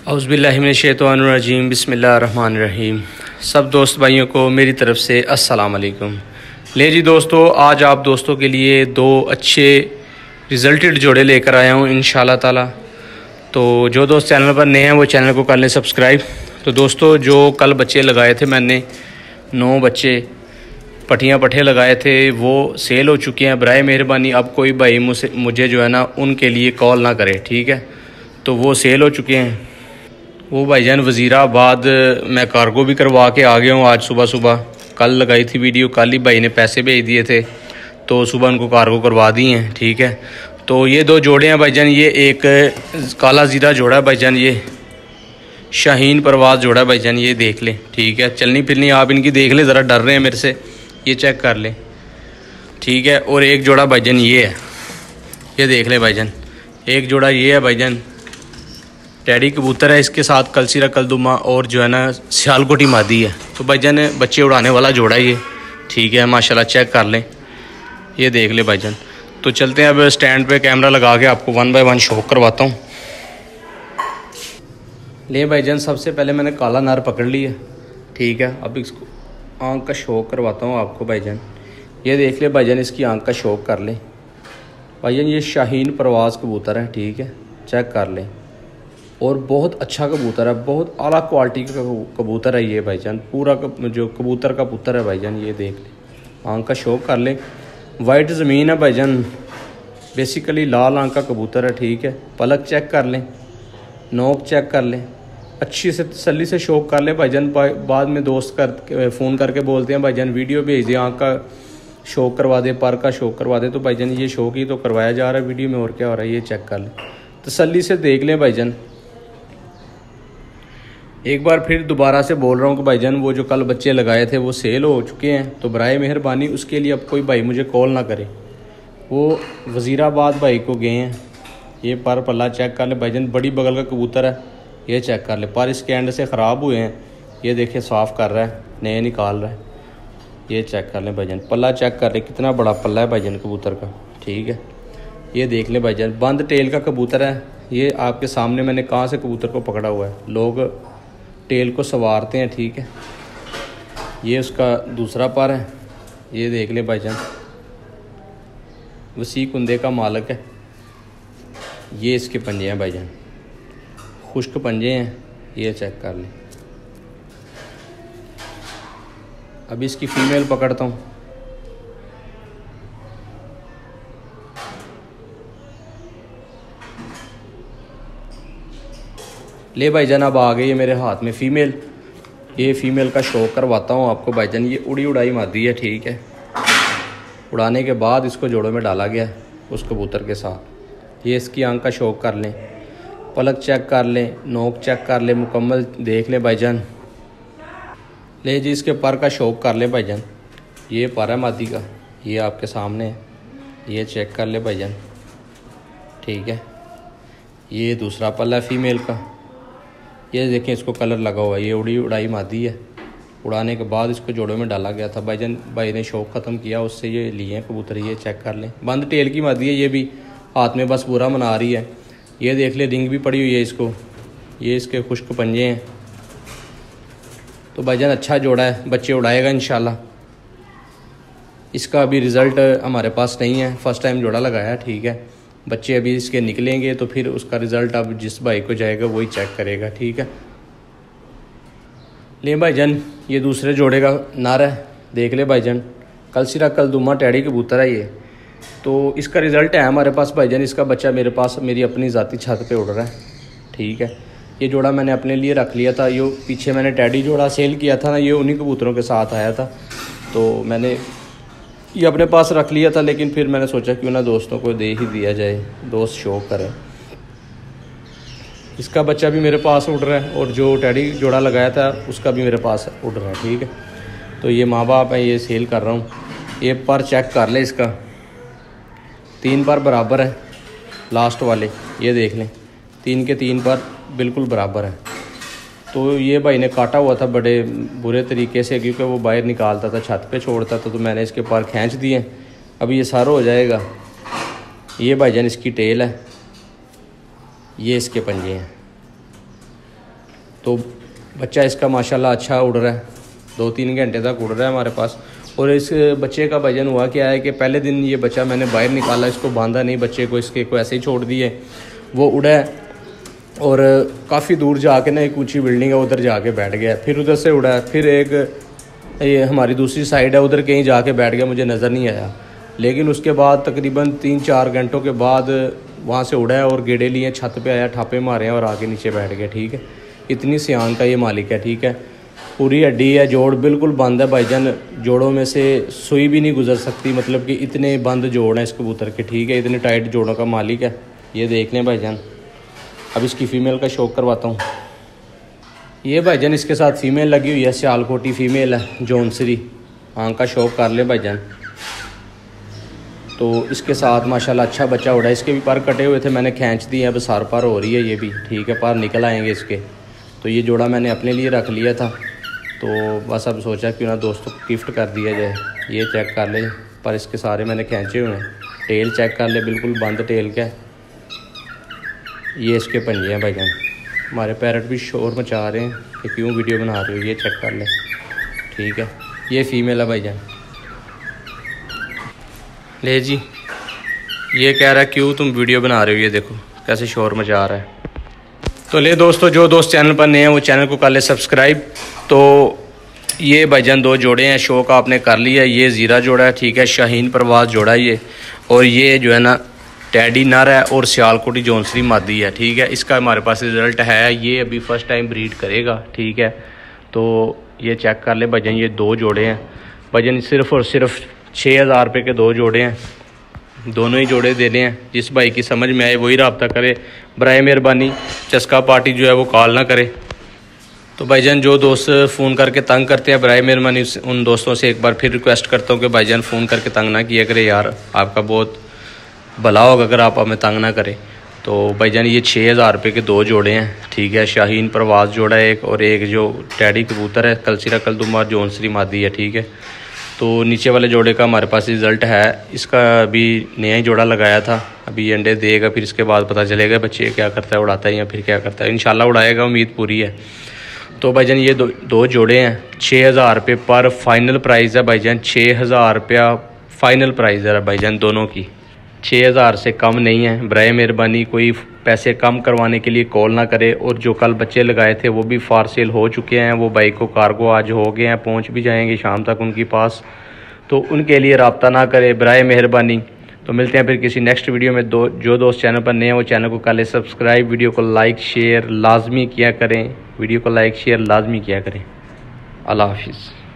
औज़ुबिल्लाहिमिनश्शैतानिर्रजीम बिस्मिल्लाहिर्रहमानिर्रहीम। सब दोस्त भाइयों को मेरी तरफ़ से अस्सलाम वालेकुम। ले जी दोस्तों, आज आप दोस्तों के लिए दो अच्छे रिज़ल्टेड जोड़े लेकर आया हूँ इंशाल्लाह ताला। तो जो दोस्त चैनल पर नए हैं वो चैनल को कर लें सब्सक्राइब। तो दोस्तों, जो कल बच्चे लगाए थे मैंने 9 बच्चे पट्टियाँ पट्ठे लगाए थे वो सेल हो चुके हैं। बराए मेहरबानी अब कोई भाई मुझे जो है ना उनके लिए कॉल ना करे, ठीक है। तो वो सेल हो चुके हैं। वो भाईजान वज़ीराबाद मैं कार्गो भी करवा के आ गया हूँ आज सुबह सुबह। कल लगाई थी वीडियो, कल ही भाई ने पैसे भेज दिए थे तो सुबह उनको कार्गो करवा दिए हैं, ठीक है। तो ये दो जोड़े हैं भाईजान। ये एक काला ज़ीरा जोड़ा है भाईजान, ये शाहीन परवाज़ जोड़ा है भाईजान, ये देख लें, ठीक है। चलनी फिरनी आप इनकी देख लें, ज़रा डर रहे हैं मेरे से, ये चेक कर लें, ठीक है। और एक जोड़ा भाईजान ये है, ये देख लें भाईजान। एक जोड़ा ये है भाईजान, टैडी कबूतर है, इसके साथ कलसीरा कलदुमा और जो है ना सियालकोटी मादी है। तो भाईजान बच्चे उड़ाने वाला जोड़ा है ये, ठीक है। माशाल्लाह चेक कर लें, ये देख ले भाईजान। तो चलते हैं अब स्टैंड पे कैमरा लगा के आपको 1 बाय 1 शो करवाता हूँ। ले भाईजान, सबसे पहले मैंने काला नार पकड़ लिया, ठीक है। अब इसको आँख का शौक करवाता हूँ आपको भाईजान। ये देख ले भाईजान, इसकी आँख का शौक कर लें भाईजान। ये शाहीन परवाज़ कबूतर है, ठीक है, चेक कर लें। और बहुत अच्छा कबूतर है, बहुत आला क्वालिटी का कबूतर है ये भाईजान। पूरा जो कबूतर का पुत्र है भाईजान, ये देख लें, आँख का शौक कर लें। वाइट ज़मीन है भाईजान, बेसिकली लाल आँख का कबूतर है, ठीक है। पलक चेक कर लें, नोक चेक कर लें, अच्छी से तसल्ली से शौक कर लें भाईजान। बाद में दोस्त फ़ोन करके बोलते हैं भाईजान वीडियो भेज दे, आँख का शौक करवा दे, पर का शौक करवा दे। तो भाईजान ये शौक ही तो करवाया जा रहा है वीडियो में, और क्या हो रहा है ये चेक कर लें, तसल्ली से देख लें भाईजान। एक बार फिर दोबारा से बोल रहा हूँ कि भाईजान वो जो कल बच्चे लगाए थे वो सेल हो चुके हैं। तो बराए मेहरबानी उसके लिए अब कोई भाई मुझे कॉल ना करे। वो वज़ीराबाद भाई को गए हैं। ये पर पल्ला चेक कर ले भाईजान, बड़ी बगल का कबूतर है, ये चेक कर ले। पर इसके एंड से ख़राब हुए हैं, ये देखिए साफ़ कर रहा है, नए निकाल रहा है, ये चेक कर ले भाईजान। पल्ला चेक कर ले, कितना बड़ा पल्ला है भाईजान कबूतर का, ठीक है। ये देख ले भाईजान, बंद टेल का कबूतर है। ये आपके सामने मैंने कहाँ से कबूतर को पकड़ा हुआ है, लोग टेल को संवारते हैं, ठीक है। ये उसका दूसरा पर है, ये देख ले भाईजान, वसी कुंदे का मालिक है। ये इसके पंजे हैं भाईजान, खुश्क पंजे हैं, ये चेक कर लें। अभी इसकी फ़ीमेल पकड़ता हूँ। ले भाईजान, अब आ गई है मेरे हाथ में फ़ीमेल। ये फ़ीमेल का शौक करवाता हूँ आपको भाईजान। ये उड़ी उड़ाई मादी है, ठीक है। उड़ाने के बाद इसको जोड़ों में डाला गया है उस कबूतर के साथ। ये इसकी आँख का शौक कर लें, पलक चेक कर लें, नोक चेक कर लें, मुकम्मल देख लें भाईजान। ले जी, इसके पर का शौक कर लें भाईजान। ये पर है मादी का, ये आपके सामने है, ये चेक कर ले भाईजान, ठीक है। ये दूसरा पल्ला है फ़ीमेल का, ये देखें इसको कलर लगा हुआ है। ये उड़ी उड़ाई मादी है, उड़ाने के बाद इसको जोड़ों में डाला गया था भाईजान। भाई ने शौक ख़त्म किया, उससे ये लिए हैं कबूतर, ये चेक कर लें। बंद टेल की मादी है, ये भी हाथ में बस बुरा मना रही है। ये देख ले, रिंग भी पड़ी हुई है इसको, ये इसके खुश्क पंजे हैं। तो भाईजान अच्छा जोड़ा है, बच्चे उड़ाएगा इंशाल्लाह। इसका अभी रिज़ल्ट हमारे पास नहीं है, फ़र्स्ट टाइम जोड़ा लगाया है, ठीक है। बच्चे अभी इसके निकलेंगे तो फिर उसका रिज़ल्ट अब जिस भाई को जाएगा वही चेक करेगा, ठीक है। ले भाईजान, ये दूसरे जोड़े का नार है, देख ले भाईजान। कलसीरा कलदुमा टैडी कबूतर है ये। तो इसका रिज़ल्ट है हमारे पास भाईजान। इसका बच्चा मेरे पास मेरी अपनी ज़ाती छत पे उड़ रहा है, ठीक है। ये जोड़ा मैंने अपने लिए रख लिया था। ये पीछे मैंने टैडी जोड़ा सेल किया था ना, ये उन्हीं कबूतरों के साथ आया था, तो मैंने ये अपने पास रख लिया था। लेकिन फिर मैंने सोचा क्यों ना दोस्तों को दे ही दिया जाए, दोस्त शौक करें। इसका बच्चा भी मेरे पास उड़ रहा है और जो टैडी जोड़ा लगाया था उसका भी मेरे पास उड़ रहा है, ठीक है। तो ये माँ बाप है, ये सेल कर रहा हूँ। ये पर चेक कर ले, इसका 3 पर बराबर है, लास्ट वाले ये देख लें, 3 के 3 पर बिल्कुल बराबर है। तो ये भाई ने काटा हुआ था बड़े बुरे तरीके से, क्योंकि वो बाहर निकालता था, छत पे छोड़ता था, तो मैंने इसके पर खींच दिए। अभी ये सारा हो जाएगा। ये भाईजान इसकी टेल है, ये इसके पंजे हैं, तो बच्चा इसका माशाल्लाह अच्छा उड़ रहा है, 2-3 घंटे तक उड़ रहा है हमारे पास। और इस बच्चे का वजन हुआ क्या है कि पहले दिन ये बच्चा मैंने बाहर निकाला, इसको बांधा नहीं बच्चे को, इसके को ऐसे ही छोड़ दिए, वो उड़ा है और काफ़ी दूर जाके ना एक ऊंची बिल्डिंग है उधर जाके बैठ गया, फिर उधर से उड़ा है, फिर एक ये हमारी दूसरी साइड है उधर कहीं जाके बैठ गया, मुझे नज़र नहीं आया। लेकिन उसके बाद तकरीबन 3-4 घंटों के बाद वहाँ से उड़ा है और गेड़े लिए, छत पे आया, ठापे मारे हैं और आके नीचे बैठ गया। ठीक है, इतनी सियान का ये मालिक है। ठीक है, पूरी हड्डी है, जोड़ बिल्कुल बंद है भाईजान, जोड़ों में से सुई भी नहीं गुजर सकती, मतलब कि इतने बंद जोड़ हैं इस कबूतर के। ठीक है, इतने टाइट जोड़ों का मालिक है ये, देख लें भाईजान। अब इसकी फ़ीमेल का शौक करवाता हूँ। ये भाईजान इसके साथ फ़ीमेल लगी हुई है, सियालकोटी फ़ीमेल है, जौनसरी, आँख का शौक कर ले भाईजान। तो इसके साथ माशाल्लाह अच्छा बच्चा उड़ा है। इसके भी पर कटे हुए थे, मैंने खींच दिए, अब सार पार हो रही है ये भी। ठीक है, पर निकल आएंगे इसके। तो ये जोड़ा मैंने अपने लिए रख लिया था, तो बस अब सोचा क्यों ना दोस्तों को गिफ्ट कर दिया जाए। ये चेक कर ले, पर इसके सारे मैंने खींचे हुए हैं। टेल चेक कर ले, बिल्कुल बंद टेल का। ये इसके पंजे हैं भाईजान। हमारे पैरट भी शोर मचा रहे हैं कि क्यों वीडियो बना रहे हो, ये चेक कर ले। ठीक है, ये फ़ीमेल है भाईजान। ले जी, ये कह रहा है क्यों तुम वीडियो बना रहे हो, ये देखो कैसे शोर मचा रहा है। तो ले दोस्तों, जो दोस्त चैनल पर नए हैं वो चैनल को कर ले सब्सक्राइब। तो ये भाईजान 2 जोड़े हैं, शौक आपने कर लिया। ये ज़ीरा जोड़ा है, ठीक है, शाहीन परवाज़ जोड़ा है ये, और ये जो है ना टैडी नर है और सियालकोटी जौनसरी मादी है। ठीक है, इसका हमारे पास रिज़ल्ट है, ये अभी फ़र्स्ट टाइम ब्रीड करेगा। ठीक है, तो ये चेक कर ले भाईजान, ये 2 जोड़े हैं भाईजान, सिर्फ़ और सिर्फ 6000 रुपये के 2 जोड़े हैं। दोनों ही जोड़े देने हैं, जिस भाई की समझ में आए वही रब्ता करे, बराए मेहरबानी चस्का पार्टी जो है वो कॉल ना करे। तो भाईजान जो दोस्त फ़ोन करके तंग करते हैं, बराए मेहरबानी उन दोस्तों से एक बार फिर रिक्वेस्ट करता हूँ कि भाईजान फ़ोन करके तंग ना किया करे यार, आपका बहुत भला होगा अगर आप हमें तंग ना करें। तो भाईजान ये 6000 रुपये के 2 जोड़े हैं। ठीक है, शाहीन परवाज़ जोड़ा है एक, और एक जो टैडी कबूतर है कलसीरा कलदुमा जौनसरी मादी है। ठीक है, तो नीचे वाले जोड़े का हमारे पास रिज़ल्ट है, इसका अभी नया ही जोड़ा लगाया था, अभी अंडे देगा, फिर इसके बाद पता चलेगा बच्चे क्या करता है, उड़ाता है या फिर क्या करता है। इंशाल्लाह उड़ाएगा, उम्मीद पूरी है। तो भाईजान ये 2 जोड़े हैं, 6000 रुपये पर फाइनल प्राइस है भाईजान, 6000 रुपया फ़ाइनल प्राइस है भाईजान दोनों की, 6000 से कम नहीं है। बराए मेहरबानी कोई पैसे कम करवाने के लिए कॉल ना करे। और जो कल बच्चे लगाए थे वो भी फार सेल हो चुके हैं, वो बाइक को कार्गो आज हो गए हैं, पहुंच भी जाएंगे शाम तक उनके पास, तो उनके लिए रब्ता ना करे बराए मेहरबानी। तो मिलते हैं फिर किसी नेक्स्ट वीडियो में। जो दोस्त चैनल पर नए हैं वो चैनल को कर ले सब्सक्राइब, वीडियो को लाइक शेयर लाजमी किया करें, वीडियो को लाइक शेयर लाजमी किया करें। अल्लाह हाफिज़।